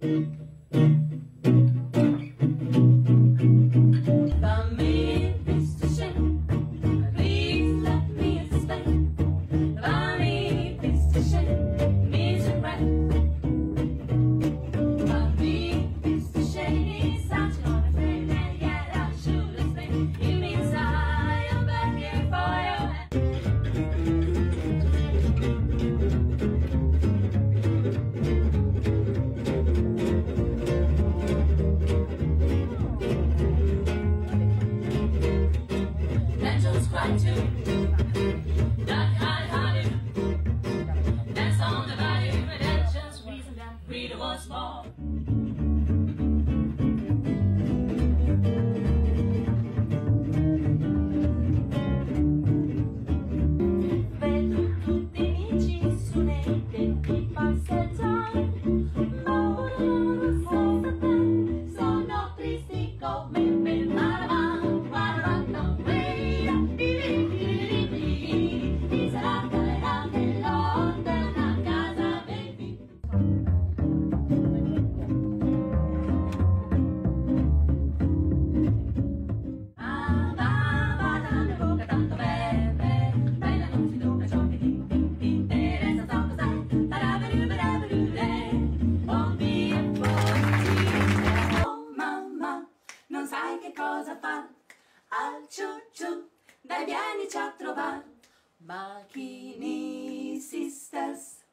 Rita was small. Vedo tutti i amici su nei tempi passeggiare, loro senza te sono tristi come me. Non sai che cosa far al ciu ciu, dai vienici a trovar Macchini Sisters.